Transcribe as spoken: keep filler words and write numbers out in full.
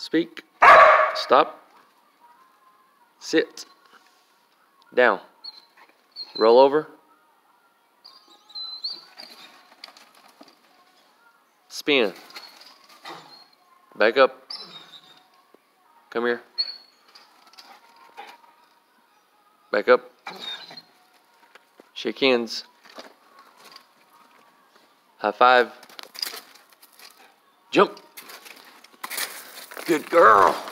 Speak. Stop. Sit. Down. Roll over. Spin. Back up. Come here. Back up. Shake hands. High five. Jump. Good girl.